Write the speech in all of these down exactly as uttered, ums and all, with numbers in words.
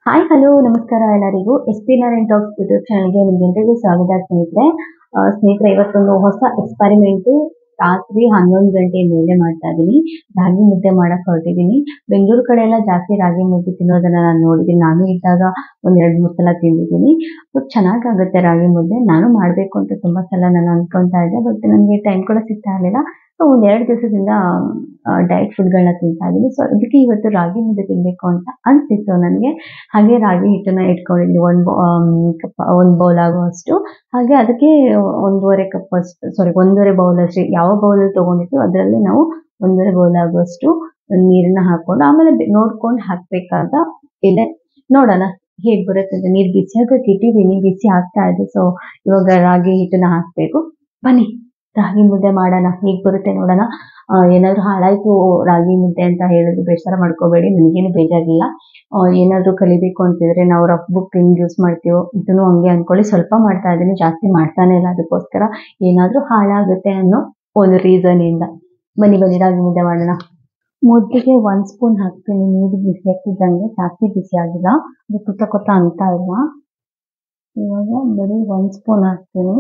Hi hello ನಮಸ್ಕಾರ ಎಲ್ಲರಿಗೂ S P Narayan talks YouTube ಚಾನಲ್ಗೆ ನಿಮ್ಗೆಲ್ಲರಿಗೂ ಸ್ವಾಗತ ಸ್ನೇಹಿತರೆ. ಆ, ಸ್ನೇಹಿತರೆ ಇವತ್ತೊಂದು ಹೊಸ ಎಕ್ಸ್ಪರಿಮೆಂಟ್ ರಾತ್ರಿ ಹನ್ನೊಂದು ಗಂಟೆ ಮೇಲೆ ಮಾಡ್ತಾ ಇದ್ದೀನಿ. ರಾಗಿ ಮುದ್ದೆ ಮಾಡಕ್ ಹೊರಟಿದ್ದೀನಿ. ಬೆಂಗಳೂರು ಕಡೆ ಎಲ್ಲ ಜಾಸ್ತಿ ರಾಗಿ ಮುದ್ದೆ ತಿನ್ನೋದನ್ನ ನಾನು ನೋಡಿದ್ದೀನಿ. ನಾನು ಇದ್ದಾಗ ಒಂದ್ ಎರಡ್ ಮೂರ್ ಸಲ ತಿಂದಿದ್ದೀನಿ. ಚೆನ್ನಾಗಾಗುತ್ತೆ ರಾಗಿ ಮುದ್ದೆ. ನಾನು ಮಾಡ್ಬೇಕು ಅಂತ ತುಂಬಾ ಸಲ ನಾನು ಅನ್ಕೊಂತಾ ಇದ್ದೆ, ಬಟ್ ನನಗೆ ಟೈಮ್ ಕೂಡ ಸಿಗ್ತಾ ಇರಲಿಲ್ಲ. ಸೊ ಒಂದ್ ಎರಡು ದಿವಸದಿಂದ ಡಯಟ್ ಫುಡ್ಗಳನ್ನ ತಿಂತಾ ಇದ್ದೀನಿ. ಸೊ ಅದಕ್ಕೆ ಇವತ್ತು ರಾಗಿ ಮುದ್ದೆ ತಿನ್ಬೇಕು ಅಂತ ಅನ್ಸಿತ್ತು ನನಗೆ. ಹಾಗೆ ರಾಗಿ ಹಿಟ್ಟನ್ನ ಇಟ್ಕೊಂಡಿದ್ದೀನಿ ಒಂದ್ ಬೌ ಕಪ್ ಒಂದ್ ಬೌಲ್ ಆಗುವಷ್ಟು. ಹಾಗೆ ಅದಕ್ಕೆ ಒಂದೂವರೆ ಕಪ್ ಅಷ್ಟು ಸಾರಿ ಒಂದೂವರೆ ಬೌಲ್ ಅಷ್ಟು ಯಾವ ಬೌಲಲ್ಲಿ ತಗೊಂಡಿರ್ತೀವಿ ಅದರಲ್ಲಿ ನಾವು ಒಂದೂವರೆ ಬೌಲ್ ಆಗುವಷ್ಟು ನೀರನ್ನ ಹಾಕೊಂಡು ಆಮೇಲೆ ನೋಡ್ಕೊಂಡು ಹಾಕ್ಬೇಕಾದ ಇದೆ. ನೋಡೋಣ ಹೇಗ್ ಬರುತ್ತೆ ಅಂತ. ನೀರ್ ಬಿಸಿ ಆಗಕ್ಕೆ ಇಟ್ಟಿದ್ದೀನಿ, ಬಿಸಿ ಆಗ್ತಾ ಇದೆ. ಸೊ ಇವಾಗ ರಾಗಿ ಹಿಟ್ಟನ್ನ ಹಾಕ್ಬೇಕು. ಬನ್ನಿ ರಾಗಿ ಮುದ್ದೆ ಮಾಡೋಣ, ಹೇಗ್ ಬರುತ್ತೆ ನೋಡೋಣ. ಆ, ಏನಾದ್ರು ಹಾಳಾಯ್ತು ರಾಗಿ ಮುದ್ದೆ ಅಂತ ಹೇಳಿದ್ರು ಬೇಸರ ಮಾಡ್ಕೋಬೇಡಿ, ನನಗೇನು ಬೇಜಾರಿಲ್ಲ. ಆ, ಏನಾದ್ರು ಕಲಿಬೇಕು ಅಂತಿದ್ರೆ ನಾವು ರಫ್ ಬುಕ್ ಹೆಂಗ್ ಯೂಸ್ ಮಾಡ್ತೀವೋ ಇದನ್ನು ಹಂಗೆ ಅನ್ಕೊಳ್ಳಿ. ಸ್ವಲ್ಪ ಮಾಡ್ತಾ ಇದ್ದೀನಿ, ಜಾಸ್ತಿ ಮಾಡ್ತಾನೆ ಇಲ್ಲ. ಅದಕ್ಕೋಸ್ಕರ ಏನಾದ್ರೂ ಹಾಳಾಗುತ್ತೆ ಅನ್ನೋ ಒಂದು ರೀಸನ್ ಇಂದ. ಬನ್ನಿ ಬನ್ನಿ ರಾಗಿ ಮುದ್ದೆ ಮಾಡೋಣ. ಮುದ್ದೆಗೆ ಒಂದ್ ಸ್ಪೂನ್ ಹಾಕ್ತೀನಿ ನೀರು ಬಿಸಿ ಹಾಕ್ತಿದ್ದಂಗೆ, ಜಾಸ್ತಿ ಬಿಸಿ ಆಗಿಲ್ಲ, ಅದು ಕುತ್ತ ಕೊತ್ತ ಅಂತ ಇಲ್ಲ. ಇವಾಗ ಬರೀ ಒಂದ್ ಸ್ಪೂನ್ ಹಾಕ್ತೀನಿ.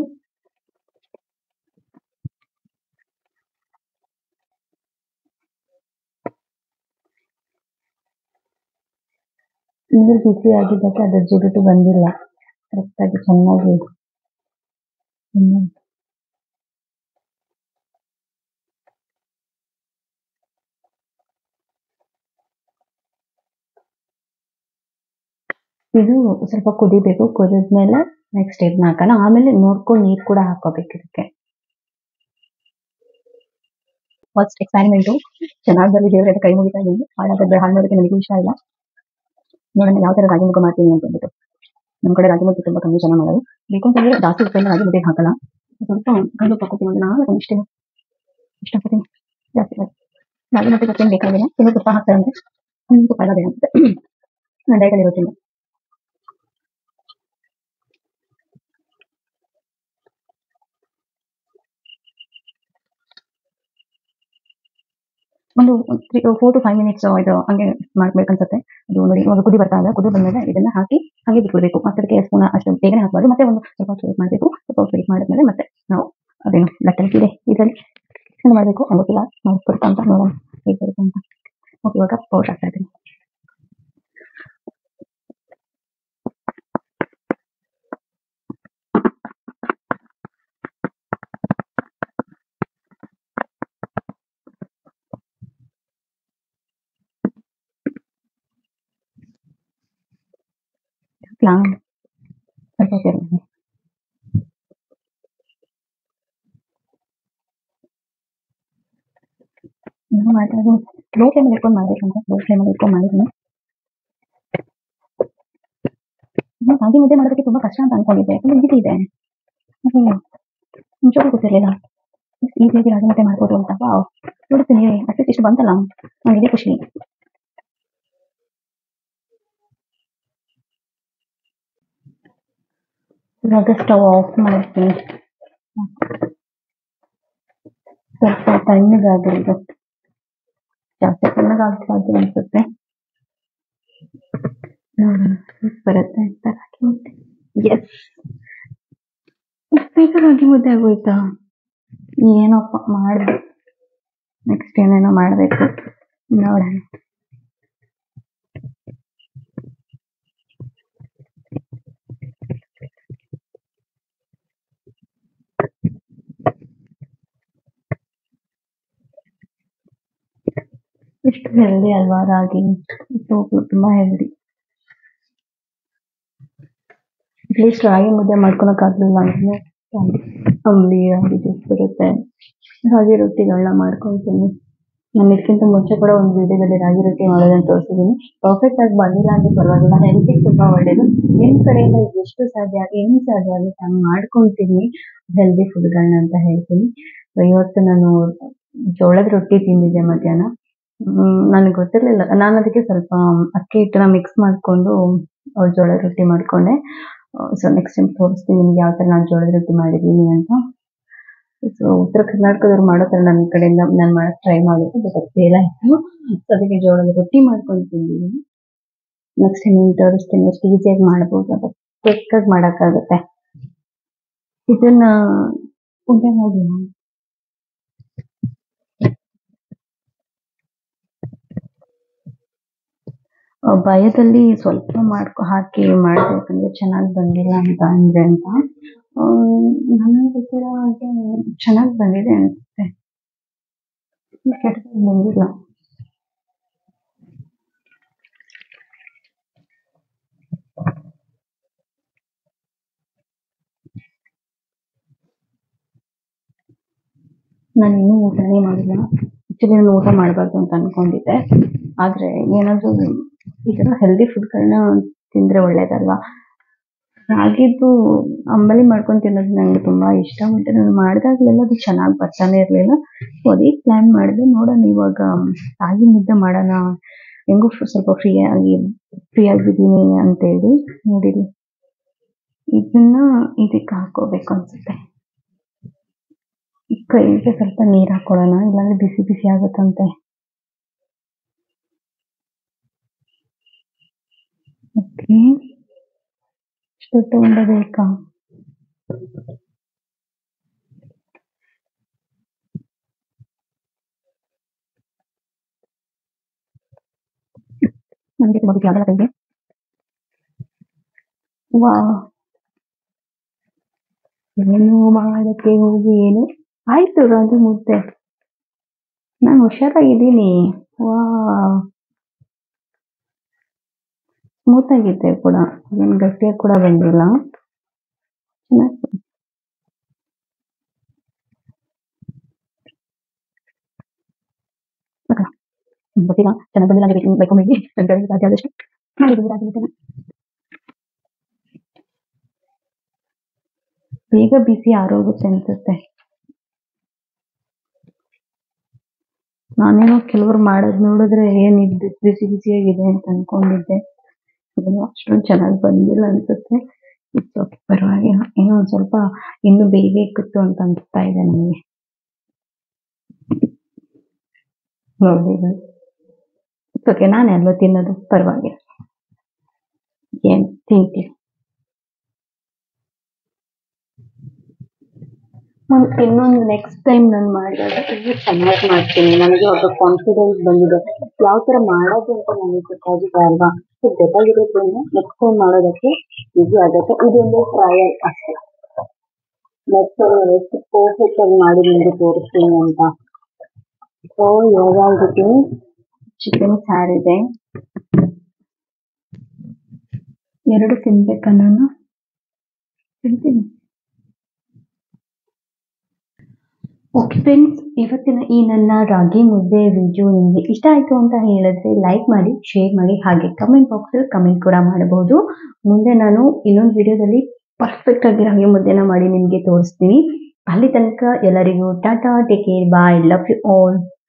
ನೀರು ಬಿಸಿ ಆಗಿದ್ದಕ್ಕೆ ಅದ್ರ ಜಿಗುಟು ಬಂದಿಲ್ಲ, ಕರೆಕ್ಟಾಗಿ ಚೆನ್ನಾಗಿ ಹ್ಮ್. ಇದು ಸ್ವಲ್ಪ ಕುದಿಬೇಕು. ಕುದಿದ್ಮೇಲೆ ನೆಕ್ಸ್ಟ್ ಇದನ್ನ ಹಾಕೋಣ. ಆಮೇಲೆ ನೋಡ್ಕೊಂಡು ನೀರ್ ಕೂಡ ಹಾಕೋಬೇಕು ಇದಕ್ಕೆ. ಫಸ್ಟ್ ಎಕ್ಸ್ಪೆರಿಮೆಂಟು ಚೆನ್ನಾಗಿ ಬರಲಿ ದೇವರ ಕೈ ಮುಗಿತಾ ಇದ್ದೀನಿ. ಹಾಳಾದ್ರೆ ಹಾಳು ಮಾಡೋದಕ್ಕೆ ನನಗೆ ಇಷ್ಟ ಇಲ್ಲ. ನೋಡೋಣ ಯಾವ ತರ ರಾಗಿ ಮುದ್ದೆ ಮಾಡ್ತೀನಿ ಅಂತ ಅಂದ್ಬಿಟ್ಟು. ನಮ್ಮ ಕಡೆ ರಾಗಿ ಮುದ್ದೆ ತುಂಬಾ ಕಮ್ಮಿ ಜನ ಮಾಡೋದು. ಬೇಕು ಅಂತಂದ್ರೆ ಜಾಸ್ತಿ ಉಪ್ಪೆಲ್ಲ ರಾಗಿ ಮುದ್ದೆಗೆ ಹಾಕಲ್ಲ, ಸ್ವಲ್ಪ ಕಲ್ಲು ಹಾಕೋತೀನಿ. ನಾನು ಇಷ್ಟೇ ಇಷ್ಟಪಡ್ತೀನಿ ಜಾಸ್ತಿ ರಾಗಿ ಮುದ್ದೆ ಗೊತ್ತೇನು ಬೇಕಾಗಿಲ್ಲ. ಇನ್ನೂ ತುಪ್ಪ ಹಾಕ್ತಾರೆ ಅಂದ್ರೆ ಹ್ಮ್ ತುಪ್ಪ ಎಲ್ಲ ಬೇಡ ಅನ್ಸುತ್ತೆ. ನಾನು ಡಯಟಲ್ಲಿ ಇರೋದ್ರಿಂದ ಒಂದು three four to five minutes ಇದು ಹಂಗೆ ಮಾಡ್ಬೇಕನ್ಸುತ್ತೆ. ಅದು ನೋಡಿ ಇವಾಗ ಕುದಿ ಬರ್ತಾ ಇದೆ. ಕುದಿ ಬಂದ್ಮೇಲೆ ಇದನ್ನ ಹಾಕಿ ಹಾಗೆ ಬಿಟ್ಬಿಡ್ಬೇಕು. ಮತ್ತೆ ಅದಕ್ಕೆ ಸ್ಪೂನ್ ಅಷ್ಟು ಬೇಗನೆ ಹಾಕಬಾರ್ದು. ಮತ್ತೆ ಒಂದು ಸ್ವಲ್ಪ ಹೊತ್ತು ವೇಟ್ ಮಾಡಬೇಕು. ಸ್ವಲ್ಪ ಹೊತ್ತು ವೇಟ್ ಮಾಡಿದ್ಮೇಲೆ ಮತ್ತೆ ನಾವು ಅದೇನು ಲಟ್ಟಣಿಕೆ ಇದೆ ಇದರಲ್ಲಿ ಏನು ಮಾಡಬೇಕು ಗೊತ್ತಿಲ್ಲ. ನಾವು ಬರುತ್ತಾ ಅಂತ ನೋಡೋಣ ಹೇಗೆ ಬರುತ್ತೆ ಅಂತ. ಓಕೆ, ಇವಾಗ ಪೌಡರ್ ಹಾಕ್ತಾ ಇದ್ದೀನಿ. ಪ್ಲಾನ್ ಸ್ವಲ್ಪ ಹೊತ್ತು ಇರ್ಲಿ. ಇನ್ನೂ ಮಾಡ್ತಾ ಇದ್ದೀನಿ. ಲೋ ಫ್ಲೇಮಲ್ಲಿ ಇಟ್ಕೊಂಡು ಮಾಡ್ಬೇಕಂತ ಲೋ ಫ್ಲೇಮಲ್ಲಿ ಇಟ್ಕೊಂಡು ಮಾಡಿದ್ದೀನಿ. ನಾನು ರಾಗಿ ಮುದ್ದೆ ಮಾಡೋದಕ್ಕೆ ತುಂಬಾ ಕಷ್ಟ ಅಂತ ಅನ್ಕೊಂಡಿದ್ದೆ, ತುಂಬ ಈಸಿ ಇದೆ. ಹ್ಮ್ ಮುಂಚೆ ಗೊತ್ತಿರಲಿಲ್ಲ ಈಸಿಯಾಗಿ ರಾಗಿ ಮುದ್ದೆ ಮಾಡ್ಬೋದು ಅಂತ. ವಾವ್, ನೋಡ್ತೀನಿ ಅಟ್ಲೀಸ್ಟ್ ಇಷ್ಟು ಬಂತಲ್ಲ, ನಂಗೆ ಇದೇ ಖುಷಿ. ಇವಾಗ ಸ್ಟವ್ ಆಫ್ ಮಾಡ್ತೀನಿ. ಸ್ವಲ್ಪ ತಣ್ಣಗಾಗಿರೋದು, ಜಾಸ್ತಿ ತಣ್ಣಗಾಗ್ಬಾರ್ದು ಅನ್ಸುತ್ತೆ. ನೋಡೋಣ ಹೇಗೆ ಬರುತ್ತೆ ಅಂತ. ರಾಗಿ ಮುದ್ದೆ ಎಸ್, ಬೇಗ ರಾಗಿ ಮುದ್ದೆ ಆಗೋಯ್ತಾ? ಏನಪ್ಪ ಮಾಡ್ಬೇಕು, ನೆಕ್ಸ್ಟ್ ಏನೇನೋ ಮಾಡ್ಬೇಕು, ನೋಡೋಣ. ಎಷ್ಟು ಹೆಲ್ದಿ ಅಲ್ವಾ ರಾಗಿ, ಸೂಪು ತುಂಬಾ ಹೆಲ್ದಿ. ಅಟ್ಲೀಸ್ಟ್ ರಾಗಿ ಮುದ್ದೆ ಮಾಡ್ಕೊಳಕ್ ಆಗ್ಲಿಲ್ಲ ಅಂದ್ರೆ ಅಂಬ್ಲಿ ರಾಗಿ ಜ್ಯೂಸ್ ಬರುತ್ತೆ, ರಾಗಿ ರೊಟ್ಟಿಗಳನ್ನ ಮಾಡ್ಕೊಳ್ತೀನಿ. ನಾನು ಇದಕ್ಕಿಂತ ಮುಂಚೆ ಕೂಡ ಒಂದು ವಿಡಿಯೋದಲ್ಲಿ ರಾಗಿ ರೊಟ್ಟಿ ಮಾಡೋದನ್ನ ತೋರಿಸಿದ್ದೀನಿ. ಪರ್ಫೆಕ್ಟ್ ಆಗಿ ಬಂದಿಲ್ಲ ಅಂದ್ರೆ ಪರವಾಗಿಲ್ಲ, ಹೆಲ್ತಿಗೆ ತುಂಬಾ ಒಳ್ಳೇದು. ನಿಮ್ ಕಡೆಯಿಂದ ಎಷ್ಟು ಸಾಧ್ಯ ಹೆಂಗ್ ಸಾಧ್ಯ ಆಗುತ್ತೆ ಹಂಗ್ ಮಾಡ್ಕೊಂತೀನಿ ಹೆಲ್ದಿ ಫುಡ್ಗಳನ್ನ ಅಂತ ಹೇಳ್ತೀನಿ. So, ಇವತ್ತು ನಾನು ಜೋಳದ ರೊಟ್ಟಿ ತಿಂದಿದ್ದೆ ಮಧ್ಯಾಹ್ನ. ಹ್ಮ್ ನನಗೆ ಗೊತ್ತಿರ್ಲಿಲ್ಲ, ನಾನು ಅದಕ್ಕೆ ಸ್ವಲ್ಪ ಅಕ್ಕಿ ಹಿಟ್ಟನ್ನ ಮಿಕ್ಸ್ ಮಾಡ್ಕೊಂಡು ಅಹ್, ಜೋಳದ ರೊಟ್ಟಿ ಮಾಡ್ಕೊಂಡೆ. ಸೊ ನೆಕ್ಸ್ಟ್ ಟೈಮ್ ತೋರಿಸ್ತೀನಿ ನಿಮ್ಗೆ ಯಾವ ತರ ನಾನು ಜೋಳದ ರೊಟ್ಟಿ ಮಾಡಿದ್ದೀನಿ ಅಂತ. ಸೊ ಉತ್ತರ ಕರ್ನಾಟಕದವ್ರು ಮಾಡೋ ತರ ನನ್ನ ಕಡೆಯಿಂದ ನಾನು ಮಾಡಕ್ ಟ್ರೈ ಮಾಡಿದ್ದೆ, ಬಟ್ ಅದು ಫೇಲ್ ಆಯ್ತು. ಸೊ ಅದಕ್ಕೆ ಜೋಳದ ರೊಟ್ಟಿ ಮಾಡ್ಕೊಂಡು ತಿಂದಿದ್ದೀನಿ. ನೆಕ್ಸ್ಟ್ ಟೈಮ್ ನಿಮ್ಗೆ ತೋರಿಸ್ತೀನಿ ಎಷ್ಟು ಈಸಿಯಾಗಿ ಮಾಡ್ಬೋದು ಅಂತ. ಕ್ವಿಕ್ಕಾಗಿ ಮಾಡೋಕ್ಕಾಗುತ್ತೆ. ಇದನ್ನ ಉಂಡೆ ಮಾಡಿ ಭಯದಲ್ಲಿ ಸ್ವಲ್ಪ ಮಾಡ್ಕೊ ಹಾಕಿ ಮಾಡ್ಬೇಕಂದ್ರೆ ಚೆನ್ನಾಗಿ ಬಂದಿಲ್ಲ ಅಂತ ಅಂದ್ರೆ ಅಂತ ನನಗೆ ಗೊತ್ತಿರೋ ಹಾಗೆ ಚೆನ್ನಾಗಿ ಬಂದಿದೆ ಅನ್ಸುತ್ತೆ. ಕೆಟ್ಟದಾಗಿ ಬಂದಿಲ್ಲ. ನಾನು ಇನ್ನೂ ಊಟನೇ ಮಾಡಿಲ್ಲ. ಆಕ್ಚುಲಿ ನಾನು ಊಟ ಮಾಡಬಾರ್ದು ಅಂತ ಅನ್ಕೊಂಡಿದ್ದೆ, ಆದ್ರೆ ಏನಾದ್ರು ಈ ತರ ಹೆಲ್ದಿ ಫುಡ್ಗಳನ್ನ ತಿಂದ್ರೆ ಒಳ್ಳೇದಲ್ವಾ. ರಾಗಿದ್ದು ಅಂಬಲಿ ಮಾಡ್ಕೊಂಡು ತಿನ್ನೋದು ನಂಗೆ ತುಂಬಾ ಇಷ್ಟ. ಮತ್ತೆ ನಾನು ಮಾಡಿದಾಗ್ಲೆಲ್ಲ ಅದು ಚೆನ್ನಾಗಿ ಬರ್ತಾನೆ ಇರ್ಲಿಲ್ಲ. ಸೊ ಅದಕ್ಕೆ ಪ್ಲಾನ್ ಮಾಡಿದೆ, ನೋಡೋಣ ಇವಾಗ ರಾಗಿ ಮುದ್ದೆ ಮಾಡೋಣ, ಹೆಂಗು ಸ್ವಲ್ಪ ಫ್ರೀ ಆಗಿ ಫ್ರೀ ಆಗಿದ್ದೀನಿ ಅಂತೇಳಿ. ನೋಡಿರಿ, ಇದನ್ನ ಇದಕ್ಕೆ ಹಾಕೋಬೇಕು ಅನ್ಸುತ್ತೆ. ಕೈಗೆ ಸ್ವಲ್ಪ ನೀರ್ ಹಾಕೊಳ್ಳೋಣ, ಇಲ್ಲಾಂದ್ರೆ ಬಿಸಿ ಬಿಸಿ ಆಗುತ್ತಂತೆ. ಓಕೆ, ಇಷ್ಟು ತಗೊಂಡಬೇಕಾ? ನಮಗೆ ತುಂಬಾ ಬಿಸಿ ಆಗಲ್ಲ ಕೈಗೆ. ವಾ, ಏನು ಮಾಡಕ್ಕೆ ಹೋಗಿ ಏನು ಆಯ್ತು ರಾಗಿ ಮುದ್ದೆ. ನಾನು ಹುಷಾರಾಗಿದ್ದೀನಿ. ವಾ, ಸ್ಮೂತ್ ಆಗಿದೆ ಕೂಡ, ಏನು ಗಟ್ಟಿಯಾಗಿ ಕೂಡ ಬಂದಿಲ್ಲ. ಚೆನ್ನಾಗಿ ಗೊತ್ತಿಲ್ಲ, ಚೆನ್ನಾಗಿ ಬಂದಿಲ್ಲ ಅಂದ್ರೆ ಬೈಕೊಂಬೇಡಿ. ನನ್ನ ಕಡೆ ಸಾಧ್ಯ ಆದಷ್ಟು ಮಾಡಿದ್ದೀನಿ ರಾಗಿ ಮುದ್ದೆನ. ಬೇಗ ಬಿಸಿ ಆರೋಗುತ್ತೆ ಅನ್ಸುತ್ತೆ. ನಾನೇನೋ ಕೆಲವ್ರು ಮಾಡೋದು ನೋಡಿದ್ರೆ ಏನ್ ಇದು ಬಿಸಿ ಬಿಸಿಯಾಗಿದೆ ಅಂತ ಅನ್ಕೊಂಡಿದ್ದೆ. ಏನೋ ಅಷ್ಟೊಂದು ಚೆನ್ನಾಗಿ ಬಂದಿಲ್ಲ ಅನ್ಸುತ್ತೆ. ಇಟ್ಸ್ ಓಕೆ, ಪರವಾಗಿಲ್ಲ. ಏನೋ ಒಂದ್ ಸ್ವಲ್ಪ ಇನ್ನು ಬೇಯಬೇಕಿತ್ತು ಅಂತ ಅನ್ಸ್ತಾ ಇದೆ ನನಗೆ. ನೋಡಿ, ಇಟ್ಸ್ ಓಕೆ, ನಾನೇ ಅಲ್ವಾ ತಿನ್ನೋದು, ಪರವಾಗಿಲ್ಲ. ಏನ್ ತಿಂತೀವಿ. ನಾನು ಇನ್ನೊಂದು ನೆಕ್ಸ್ಟ್ ಟೈಮ್ ನಾನು ಮಾಡಿದಾಗ ತುಂಬಾ ಚೆನ್ನಾಗಿ ಮಾಡ್ತೀನಿ. ನನಗೆ ಅವಾಗ ಕಾನ್ಫಿಡೆನ್ಸ್ ಬಂದಿದೆ. ಯಾವ ತರ ಮಾಡೋದು ಅಂತ ನನಗೆ ಗೊತ್ತಾಗಿದೆ ಅಲ್ವಾ. ಸೊ ಗೊತ್ತಾಗಿರೋದ್ರಿಂದ ನೆಕ್ಸ್ಟ್ ಟೈಮ್ ಮಾಡೋದಕ್ಕೆ ಈಸಿ ಆಗುತ್ತೆ. ಇದೊಂದು ಟ್ರಯಲ್ ಅಷ್ಟೇ. ನೆಕ್ಸ್ಟ್ ಟೈಮ್ ಎಷ್ಟು ಪರ್ಫೆಕ್ಟ್ ಆಗಿ ಮಾಡಿ ನಿಮಗೆ ತೋರಿಸ್ತೀನಿ ಅಂತ. ಸೊ ಇವಾಗ ಇದಕ್ಕೆ ಚಿಕನ್ ಸಾರಿದೆ, ಎರಡು ತಿನ್ಬೇಕಾ ನಾನು? ತಿಂತೀನಿ. ಓಕೆ ಫ್ರೆಂಡ್ಸ್, ಇವತ್ತಿನ ಈ ನನ್ನ ರಾಗಿ ಮುದ್ದೆ ವಿಡಿಯೋ ನಿಮಗೆ ಇಷ್ಟ ಆಯಿತು ಅಂತ ಹೇಳಿದ್ರೆ ಲೈಕ್ ಮಾಡಿ, ಶೇರ್ ಮಾಡಿ, ಹಾಗೆ ಕಮೆಂಟ್ ಬಾಕ್ಸಲ್ಲಿ ಕಮೆಂಟ್ ಕೂಡ ಮಾಡಬಹುದು. ಮುಂದೆ ನಾನು ಇನ್ನೊಂದು ವಿಡಿಯೋದಲ್ಲಿ ಪರ್ಫೆಕ್ಟ್ ಆಗಿ ರಾಗಿ ಮುದ್ದೆನ ಮಾಡಿ ನಿಮಗೆ ತೋರಿಸ್ತೀನಿ. ಅಲ್ಲಿ ತನಕ ಎಲ್ಲರಿಗೂ tata, take care, bye, love you all.